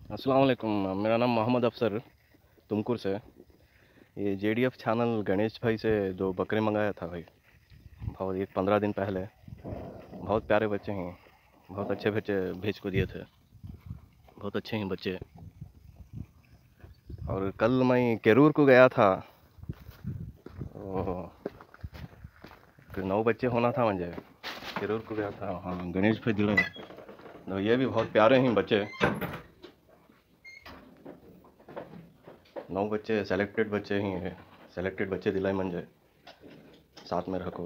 अस्सलाम वालेकुम। मेरा नाम मोहम्मद अफसर तुमकुर से। ये जेडीएफ चैनल गणेश भाई से 2 बकरे मंगाया था भाई, बहुत ये 15 दिन पहले। बहुत प्यारे बच्चे हैं, बहुत अच्छे बच्चे भेज को दिए थे, बहुत अच्छे हैं बच्चे। और कल मैं केरूर को गया था, 9 बच्चे होना था मुझे। केरूर को गया था, हाँ गणेश भाई दिला। तो ये भी बहुत प्यारे हैं बच्चे, 9 बच्चे सेलेक्टेड बच्चे ही हैं, सेलेक्टेड बच्चे दिलाई मंजे साथ में रखो।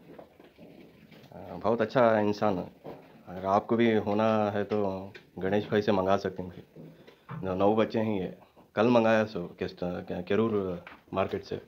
बहुत अच्छा इंसान है। अगर आपको भी होना है तो गणेश भाई से मंगा सकते हैं भाई। 9 बच्चे हैं ये, कल मंगाया सो केरूर मार्केट से।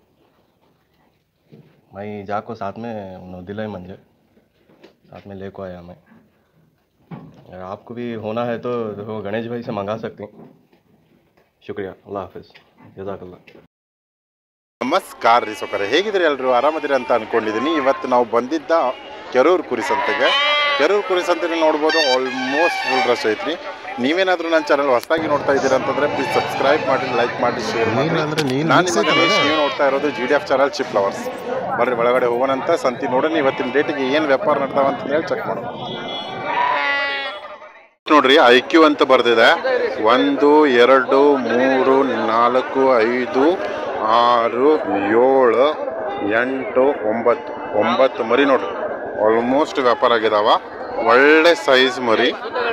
मैं जाको साथ में दिलाई मंजे साथ में लेको आया मैं। अगर आपको भी होना है तो देखो गणेश भाई से मंगा सकते हैं। शुक्रिया, अल्लाह हाफिज़, जज़ाकल्लाह। ನಮಸ್ಕಾರ ರೀ ಸೊಕರೆ, ಹೇಗಿದ್ರಿ ಎಲ್ಲರೂ? ಆರಾಮದಿರಿ ಅಂತ ಅಂದ್ಕೊಂಡಿದ್ದೀನಿ. ಇವತ್ತು ನಾವು ಬಂದಿದ್ದ ಕೆರೂರು ಕುರಿ ಸಂತೆಗೆ. ಕೆರೂರು ಕುರಿ ಸಂತೆಯಲ್ಲಿ ನೋಡ್ಬೋದು ಆಲ್ಮೋಸ್ಟ್ ಫುಲ್ ರಶ್ ಐತ್ರಿ. ನೀವೇನಾದರೂ ನನ್ನ ಚಾನಲ್ ಹೊಸದಾಗಿ ನೋಡ್ತಾ ಇದ್ದೀರಾ ಅಂತಂದರೆ ಪ್ಲೀಸ್ ಸಬ್ಸ್ಕ್ರೈಬ್ ಮಾಡಿ, ಲೈಕ್ ಮಾಡಿ, ಶೇರ್ ಮಾಡಿ. ನಾನು ನಿಮ್ಮ ಗಣೇಶ್, ನೀವು ನೋಡ್ತಾ ಇರೋದು GDF ಚಾನಲ್ ಚಿಪ್ ಲವರ್ಸ್. ಬರ್ರಿ ಒಳಗಡೆ ಹೋಗೋಣಂತ, ಸಂತೆ ನೋಡೋಣ ಇವತ್ತಿನ ಡೇಟಿಗೆ ಏನು ವ್ಯಾಪಾರ ನಡ್ತಾವ ಅಂತ ಹೇಳಿ ಚೆಕ್ ಮಾಡೋಣ. ನೋಡ್ರಿ IQ ಅಂತ ಬರ್ದಿದೆ. 1 2 3 4 5 6 7 8 9 ಮರಿ ನೋಡ್ರಿ, ಆಲ್ಮೋಸ್ಟ್ ವ್ಯಾಪಾರ ಆಗಿದಾವ. ಒಳ್ಳೆ ಸೈಜ್ ಮರಿ.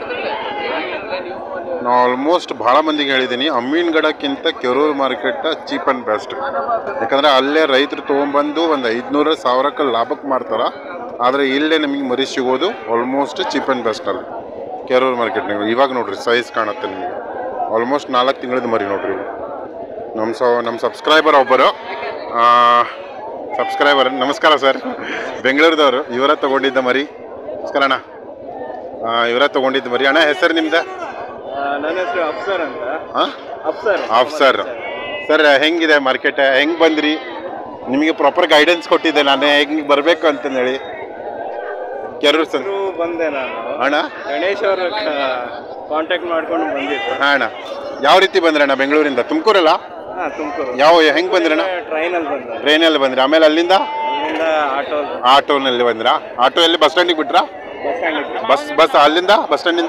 ನಾವು ಆಲ್ಮೋಸ್ಟ್ ಭಾಳ ಮಂದಿಗೆ ಹೇಳಿದ್ದೀನಿ, ಅಮೀನ್ಗಡಕ್ಕಿಂತ Kerur market cheap and best. ಯಾಕಂದರೆ ಅಲ್ಲೇ ರೈತರು ತೊಗೊಂಬಂದು ಒಂದು 500-1000 ಲಾಭಕ್ಕೆ ಮಾರ್ತಾರೆ. ಆದರೆ ಇಲ್ಲೇ ನಮಗೆ ಮರಿ ಸಿಗೋದು ಆಲ್ಮೋಸ್ಟ್ ಚೀಪ್ ಆ್ಯಂಡ್ ಬೆಸ್ಟ್ ಅಲ್ಲಿ ಕೆರೂರು ಮಾರ್ಕೆಟ್ನಾಗ. ಇವಾಗ ನೋಡ್ರಿ ಸೈಜ್ ಕಾಣುತ್ತೆ ನಿಮಗೆ, ಆಲ್ಮೋಸ್ಟ್ 4 ತಿಂಗಳದ ಮರಿ ನೋಡ್ರಿ. ನಮ್ಮ ಸಬ್ಸ್ಕ್ರೈಬರ್ ಒಬ್ಬರು ಸಬ್ಸ್ಕ್ರೈಬರ್, ನಮಸ್ಕಾರ ಸರ್, ಬೆಂಗಳೂರದವರು. ಇವರ ತೊಗೊಂಡಿದ್ದ ಮರಿ. ನಮಸ್ಕಾರ ಅಣ್ಣ, ಇವರ ತೊಗೊಂಡಿದ್ದ ಮರಿ. ಅಣ್ಣ ಹೆಸರು ನಿಮ್ದು? ನನ್ನ ಹೆಸರು ಅಫ್ಸರ್ ಅಂತ. ಅಫ್ಸರ್ ಸರ್, ಹೆಂಗಿದೆ ಮಾರ್ಕೆಟ್? ಹೆಂಗೆ ಬಂದ್ರಿ? ನಿಮಗೆ ಪ್ರಾಪರ್ ಗೈಡೆನ್ಸ್ ಕೊಟ್ಟಿದ್ದೆ ನಾನು ಹೆಂಗೆ ಬರಬೇಕು ಅಂತಂದೇಳಿ. ಕೆರೂರು ಸಂತೆ ಬಂದೆ ನಾನು. ಅಣ್ಣ ಗಣೇಶ್ ಅವ್ರ ಕಾಂಟ್ಯಾಕ್ಟ್ ಮಾಡ್ಕೊಂಡು ಬಂದಿತ್ತು. ಹಾಂ ಅಣ್ಣ, ಯಾವ ರೀತಿ ಬಂದ್ರಣ್ಣ? ಬೆಂಗಳೂರಿಂದ ತುಮಕೂರಲ್ಲ? ಹಾಂ, ತುಮಕೂರು. ಹೆಂಗೆ ಬಂದ್ರಣ್ಣ? ಟ್ರೈನಲ್ಲಿ ಬಂದ್ರಿ. ಆಮೇಲೆ ಅಲ್ಲಿಂದ ಆಟೋನಲ್ಲಿ ಬಂದ್ರಾ? ಆಟೋ ಎಲ್ಲಿ ಬಸ್ ಸ್ಟ್ಯಾಂಡಿಗೆ ಬಿಟ್ರಾ? ಬಸ್ ಅಲ್ಲಿಂದ ಬಸ್ ಸ್ಟ್ಯಾಂಡಿಂದ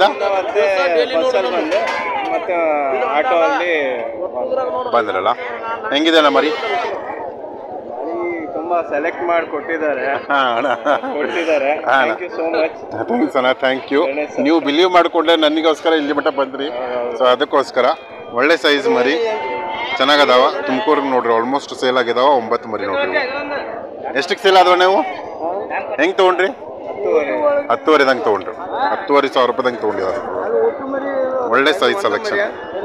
ಮತ್ತೆ ಆಟೋ ಅಲ್ಲಿ ಬಂದ್ರಲ್ಲ. ಹೆಂಗಿದೆ ಮರಿ? ತುಂಬಾ ಸೆಲೆಕ್ಟ್ ಮಾಡಿ ಕೊಟ್ಟಿದ್ದಾರೆ. ಥ್ಯಾಂಕ್ಸ್ ಅಣ್ಣ, ಥ್ಯಾಂಕ್ ಯು. ನೀವು ಬಿಲೀವ್ ಮಾಡಿಕೊಂಡ್ರೆ ನನಗೋಸ್ಕರ ಇಲ್ಲಿ ಮಟ್ಟ ಬಂದ್ರಿ, ಸೊ ಅದಕ್ಕೋಸ್ಕರ. ಒಳ್ಳೆ ಸೈಜ್ ಮರಿ ಚೆನ್ನಾಗದಾವ. ತುಮಕೂರಿಗೆ ನೋಡ್ರಿ ಆಲ್ಮೋಸ್ಟ್ ಸೇಲ್ ಆಗಿದಾವ. 9 ಮರಿ ನೋಡ್ರಿ. ಎಷ್ಟಕ್ಕೆ ಸೇಲ್ ಆದವ ನೀವು? ಹೆಂಗೆ ತೊಗೊಂಡ್ರಿ? 10,000ದಂಗೆ ತೊಗೊಂಡ್ರಿ. 10,500 ರೂಪಾಯಿದಂಗೆ ತೊಗೊಂಡಿದ್ದಾರೆ. ಒಳ್ಳೆ ಸೈಜ್ ಸೆಲೆಕ್ಷನ್.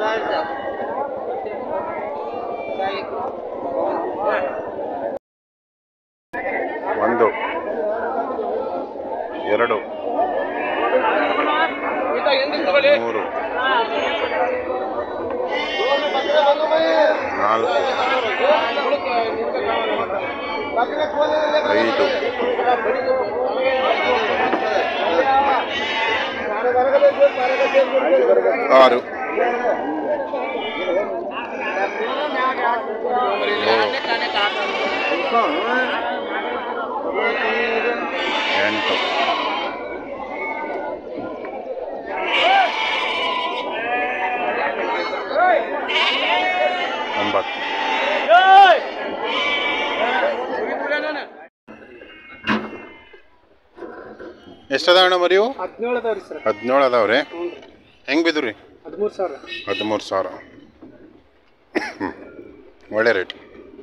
ಒಂದು 2 3 4 5 6 8 9. ಎಷ್ಟದಾವ ಅಣ್ಣ ಮರಿವು? 17 ಅದಾವ್ರಿ. ಹೆಂಗೆ ಬಿದ್ದು ರೀ? 13,000. ಒಳ್ಳೆ ರೇಟ್.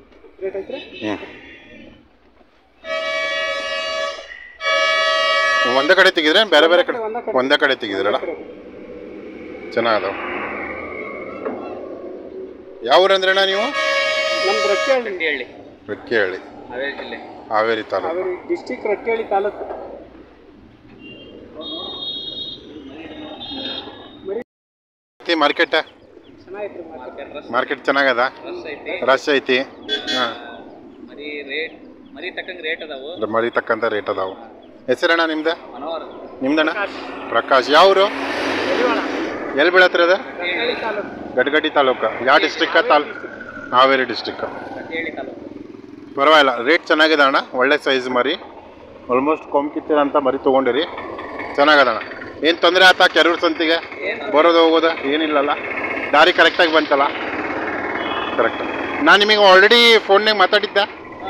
ಒಂದೇ ಕಡೆ ತೆಗಿದ್ರೆ ಬೇರೆ ಬೇರೆ ಕಡೆ? ಒಂದೇ ಕಡೆ ತೆಗಿದ್ರಲ್ಲ, ಚೆನ್ನಾಗದಾವ. ಯಾವ ಊರು ಅಂದ್ರಣ್ಣ ನೀವು? ರೊಕ್ಕಿಹಳ್ಳಿ, ಹಾವೇರಿ ತಾಲೂಕು. ಡಿಸ್ಟ್ರಿಕ್ಟ್ ರೊಕ್ಕಿಹಳ್ಳಿ ತಾಲೂಕು. ಮಾರ್ಕೆಟ್ ಚೆನ್ನಾಗದ? ರಶ್ ಐತಿ. ಹಾಂ, ಮರಿ ತಕ್ಕಂಥ ರೇಟ್ ಅದಾವು. ಹೆಸರಣ್ಣ ನಿಮ್ದು? ನಿಮ್ದಣ್ಣ? ಪ್ರಕಾಶ್. ಯಾವರು? ಎಲ್ಲಿ ಬೀಳತ್ರಿ ಅದು? ಗಡ್ಗಡಿ ತಾಲೂಕು. ಯಾವ ಡಿಸ್ಟ್ರಿಕ್ಕ? ಹಾವೇರಿ ಡಿಸ್ಟ್ರಿಕ್ಕು. ಪರವಾಗಿಲ್ಲ, ರೇಟ್ ಚೆನ್ನಾಗಿದೆ ಅಣ್ಣ. ಒಳ್ಳೆ ಸೈಜ್ ಮರಿ, ಆಲ್ಮೋಸ್ಟ್ ಕೊಂಬ್ಕಿತ್ತಿರಂತ ಮರಿ ತೊಗೊಂಡಿರಿ. ಚೆನ್ನಾಗದಣ್ಣ. ಏನು ತೊಂದರೆ ಆಯ್ತಾ ಕೆರೂರು ಸಂತಿಗೆ ಬರೋದು ಹೋಗೋದು? ಏನಿಲ್ಲಲ್ಲ, ದಾರಿ ಕರೆಕ್ಟಾಗಿ ಬಂತಲ್ಲ? ಕರೆಕ್ಟ್. ನಾನು ನಿಮಗೆ ಆಲ್ರೆಡಿ ಫೋನ್ನಾಗ ಮಾತಾಡಿದ್ದೆ.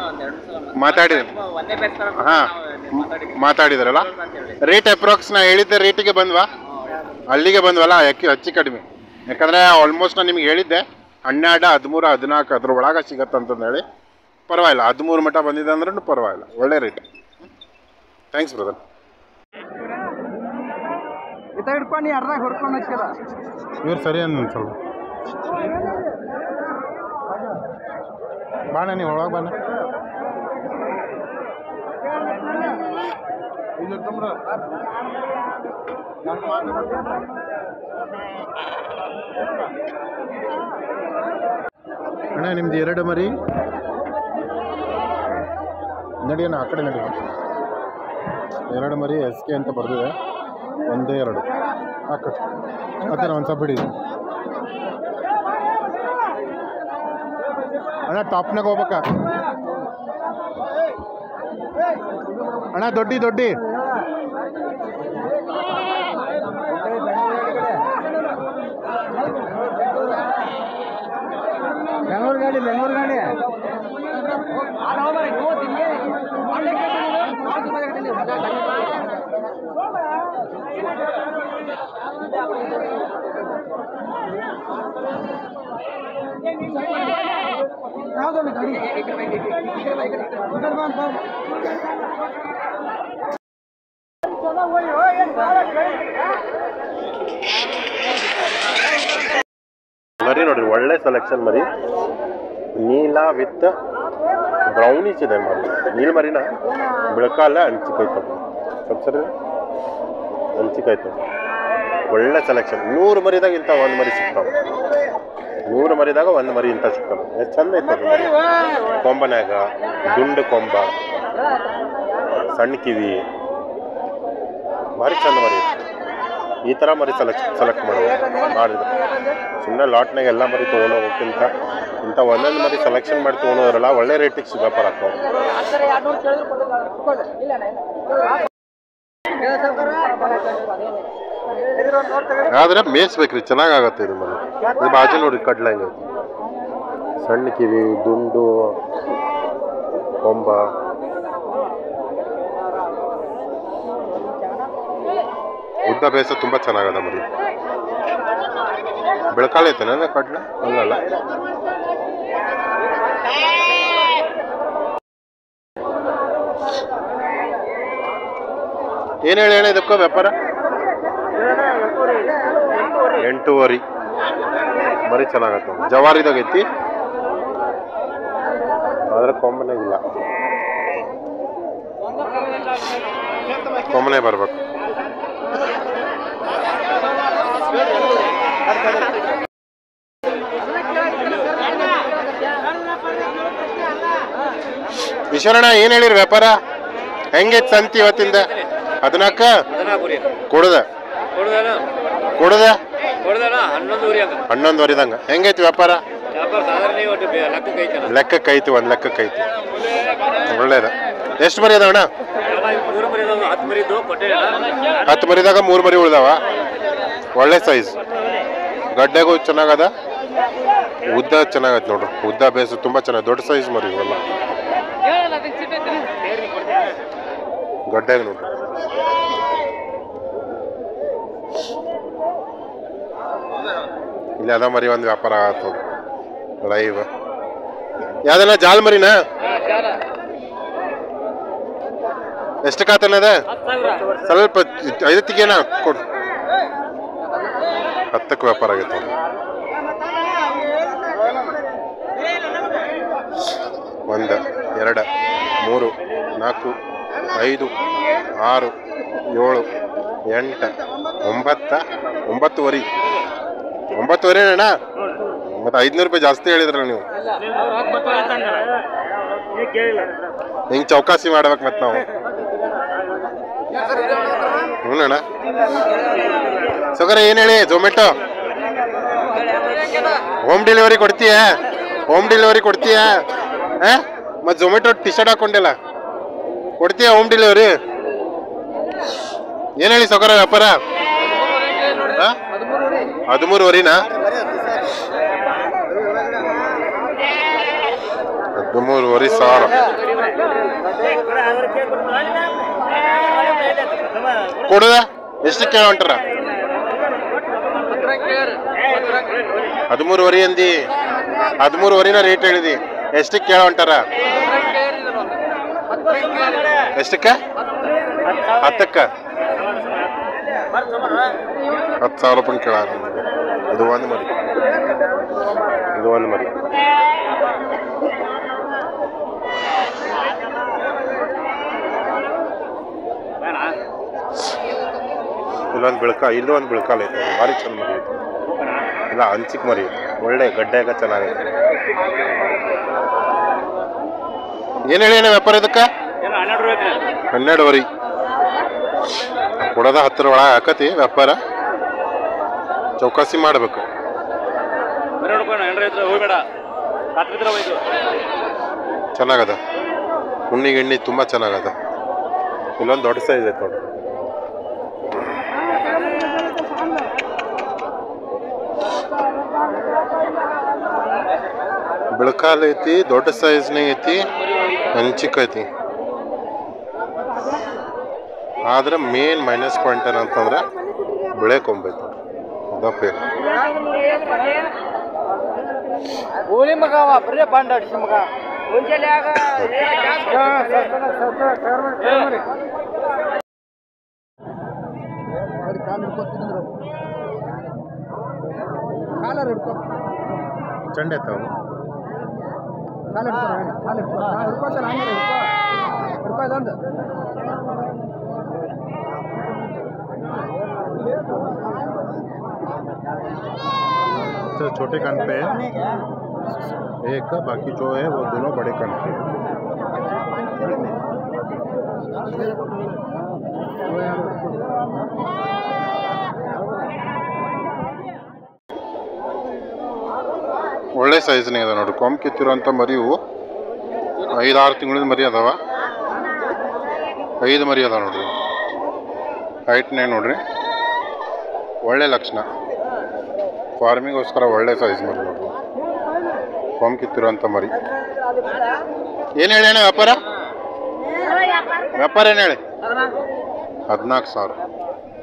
ಹಾಂ, ಮಾತಾಡಿದ್ರಲ್ಲ. ರೇಟ್ ಅಪ್ರಾಕ್ಸ್ ನಾ ಹೇಳಿದ್ದೆ ರೇಟಿಗೆ ಬಂದ್ವಾ? ಅಲ್ಲಿಗೆ ಬಂದ್ವಲ್ಲ, ಹೆಚ್ಚು ಕಡಿಮೆ. ಯಾಕಂದರೆ ಆಲ್ಮೋಸ್ಟ್ ನಾನು ನಿಮ್ಗೆ ಹೇಳಿದ್ದೆ 12, 13, 14 ಅದ್ರ ಒಳಗೆ ಸಿಗತ್ತಂತಂದು ಹೇಳಿ. ಪರವಾಗಿಲ್ಲ, 13 ಮಟ್ಟ ಬಂದಿದೆ ಅಂದ್ರೂ ಪರವಾಗಿಲ್ಲ, ಒಳ್ಳೆ ರೇಟ್. Thanks brother. ಇವ್ರು ಸರಿ ಅನ್ನ ಸ್ವಲ್ಪ ಬಾಣ, ನೀವು ಒಳಗೆ ಬಾಣ. ಅಣ್ಣ ನಿಮ್ದು 2 ಮರಿ ನಡಿಯೋಣ, ಆ ಕಡೆ ನಡಿ. 2 ಮರಿ SK ಅಂತ ಬರ್ದಿದೆ. 1, 2 ಹಾಕ ಮತ್ತೆ ಒಂದು ಸ್ವಲ್ಪ ಬಿಡಿ ಅಣ್ಣ. ಟಾಪ್ನಾಗ ಹೋಗ್ಬೇಕ ಅಣ್ಣ. ದೊಡ್ಡಿ ಬೆಂಗಳೂರು ಗಾಡಿ ಮರಿ ನೋಡ್ರಿ, ಒಳ್ಳೆ ಸೆಲೆಕ್ಷನ್ ಮರಿ. ನೀಲ ವಿತ್ ಬ್ರೌನಿಶ್ ಇದೆ ಮರಿ. ನೀಲ್ ಮರಿನ ಬೆಳಕಾಲ ಹಂಚಿಕಾಯ್ತು, ಸ್ವಲ್ಪ ಸರಿ ಹಂಚಿಕಾಯ್ತು. ಒಳ್ಳೆ ಸೆಲೆಕ್ಷನ್. 100 ಮರಿದಾಗ ಇಂಥ 1 ಮರಿ ಸಿಗ್ತಾವೆ. 100 ಮರಿದಾಗ 1 ಮರಿ ಇಂಥ ಸಿಗ್ತಾವೆ. ಎಷ್ಟು ಚಂದ ಐತೆ ಮರಿ. ಕೊಂಬನ್ಯಾಗ ದುಂಡು ಕೊಂಬ, ಸಣ್ಣ ಕಿವಿ, ಭಾರಿ ಚಂದ ಮರಿ. ಈ ಥರ ಮರಿ ಸೆಲೆಕ್ಟ್ ಮಾಡಿದ್ರೆ ಸುಮ್ಮನೆ ಲಾಟ್ನಾಗ ಎಲ್ಲ ಮರಿ ತೊಗೊಂಡೋಗೋಕ್ಕಿಂತ ಇಂಥ ಒಂದೊಂದು ಮರಿ ಸೆಲೆಕ್ಷನ್ ಮಾಡಿ ತೊಗೊಂಡೋದ್ರಲ್ಲ, ಒಳ್ಳೆ ರೇಟಿಗೆ ವ್ಯಾಪಾರ ಆಗ್ತಾವೆ. ಆದರೆ ಮೇಯಿಸ್ಬೇಕ್ರಿ, ಚೆನ್ನಾಗತ್ತೆ ಇದು ಮರಿ. ಇದು ಬಾಜು ನೋಡ್ರಿ, ಕಡ್ಲ ಹಿಂಗೆ ಸಣ್ಣ ಕಿವಿ, ದುಂಡು ಕೊಂಬ. ಉದ್ದ ಬೇಸ ತುಂಬ ಚೆನ್ನಾಗದ ಮರಿ. ಬೆಳಕಾಲೈತೇನ ಕಡ್ಲ? ಅಲ್ಲಲ್ಲ, ಏನು ಹೇಳಿ ಇದಕ್ಕೋ ವ್ಯಾಪಾರ? 8.5 ಮರಿ ಚೆನ್ನಾಗತ್ತ. ಜವಾರಿದಾಗೈತಿ, ಆದ್ರೆ ಕೊಂಬನಾಗಿಲ್ಲ. ಕೊಂಬನೇ ಬರ್ಬೇಕು. ಈಶ್ವರಣ್ಣ, ಏನು ಹೇಳಿರಿ ವ್ಯಾಪಾರ? ಹೆಂಗೈತಿ ಸಂತಿ ಇವತ್ತಿಂದ? 14 ಕೊಡದ 11:30 ಹೆಂಗೈತಿ ವ್ಯಾಪಾರ? ಲೆಕ್ಕಕ್ಕೈತಿ, 1 ಲೆಕ್ಕಕ್ಕೈತಿ. ಒಳ್ಳೇದ. ಎಷ್ಟು ಮರಿ ಅದಾವಣ್ಣ? 10 ಮರಿದಾಗ 3 ಮರಿ ಉಳ್ದಾವ. ಒಳ್ಳೆ ಸೈಜ್. ಗಡ್ಡೆಗೂ ಚೆನ್ನಾಗದ, ಉದ್ದ ಚೆನ್ನಾಗೈತೆ ನೋಡ್ರಿ. ಉದ್ದ ಬೇಸು ತುಂಬ ಚೆನ್ನಾಗಿ, ದೊಡ್ಡ ಸೈಜ್ ಮರಿ ಇವೆಲ್ಲ. ಗಡ್ಡೆಗೆ ನೋಡ್ರಿ. ಇಲ್ಲಿ ಅದ ಮರಿ ಒಂದು ವ್ಯಾಪಾರ ಆಗತ್ತದ ಲೈವ್. ಯಾವ್ದನ್ನ ಜಾಲ್ ಮರಿನಾ? ಎಷ್ಟಕ್ಕಾತನದ? ಸ್ವಲ್ಪ 5 ಕೊಡು. 10ಕ್ಕೆ ವ್ಯಾಪಾರ ಆಗೈತೆ. 1, 2, 3, 4, 5, 6, 7, 8, 9. 9.5 ಅಣ್ಣ. ಮತ್ತೆ 500 ರೂಪಾಯಿ ಜಾಸ್ತಿ ಹೇಳಿದ್ರ ನೀವು. ಹಿಂಗೆ ಚೌಕಾಸಿ ಮಾಡ್ಬೇಕು ಮತ್ತೆ ನಾವು. ಅಣ್ಣ ಸೌಕರ ಏನು ಹೇಳಿ ಝೊಮ್ಯಾಟೊ ಹೋಮ್ ಡೆಲಿವರಿ ಕೊಡ್ತೀಯ ಮತ್ತೆ ಝೊಮ್ಯಾಟೊ ಟಿ ಶರ್ಟ್ ಹಾಕೊಂಡಿಲ್ಲ ಕೊಡ್ತೀಯ ಹೋಮ್ ಡೆಲಿವರಿ ಏನು ಹೇಳಿ ಸೌಕರ ವ್ಯಾಪಾರ 13ವರೆನಾ 13,000 ಕೊಡುದ ಎಷ್ಟು ಕೇಳ ಹೊಂಟಾರ 13 ಅಂದಿ 13 ರೇಟ್ ಹೇಳಿದಿ ಎಷ್ಟಕ್ಕೆ ಕೇಳ ಹೊಂಟಾರ ಎಷ್ಟಕ್ಕ 10ಕ್ಕ 10,000 ರೂಪಾಯಿ ಕೇಳ ಇದು ಒಂದು ಮರಿ ಇಲ್ಲೊಂದು ಬಿಳ್ಕಾಲ ಐತೆ ಭಾರಿ ಚಂದ ಮರಿ ಐತೆ ಇಲ್ಲ ಹಂಚಿಕ್ ಮರಿ ಐತೆ ಒಳ್ಳೆ ಗಡ್ಡೆಗ ಚೆನ್ನಾಗೈತೆ ಏನು ಹೇಳಿ ವ್ಯಾಪಾರ ಇದಕ್ಕೆ 12 ಕೊಡೋದ 10 ಒಳಗೆ ಹಾಕತಿ ವ್ಯಾಪಾರ ಚೌಕಾಸಿ ಮಾಡಬೇಕು ಚೆನ್ನಾಗದ ಉಣ್ಣಿ ತುಂಬ ಚೆನ್ನಾಗದ ಇಲ್ಲೊಂದು ದೊಡ್ಡ ಸೈಜ್ ಐತೆ ನೋಡಿ ಬಿಳ್ಕಾಲ್ ಐತಿ ದೊಡ್ಡ ಸೈಜ್ನೇ ಐತಿ ಹಂಚಿಕ್ ಐತಿ ಆದ್ರೆ ಮೇನ್ ಮೈನಸ್ ಪಾಯಿಂಟ್ ಏನಂತಂದ್ರೆ ಬಿಳೆ ಕೊಂಬೈತಿ ದಪ್ಪ ಚಂಡೆ ತಾವು छोटे कान पे एक बाकी जो है वो दोनों बड़े कान पे ಒಳ್ಳೆ ಸೈಜ್ನೇ ಇದೆ ನೋಡಿ ಕೊಂಬ್ ಕಿತ್ತಿರೋಂಥ ಮರಿವು 5-6 ತಿಂಗಳಿಂದ ಮರಿ ಅದಾವ 5 ಮರಿ ಅದಾವ ನೋಡ್ರಿ ಹೈಟ್ನೇ ನೋಡ್ರಿ ಒಳ್ಳೆ ಲಕ್ಷಣ ಫಾರ್ಮಿಗೋಸ್ಕರ ಒಳ್ಳೆ ಸೈಜ್ ಮರಿ ನೋಡ್ರಿ ಕೊಂಬ್ ಕಿತ್ತಿರೋಂಥ ಮರಿ ಏನು ಹೇಳಿ ಅಣ್ಣ ವ್ಯಾಪಾರ ಏನು ಹೇಳಿ 14,000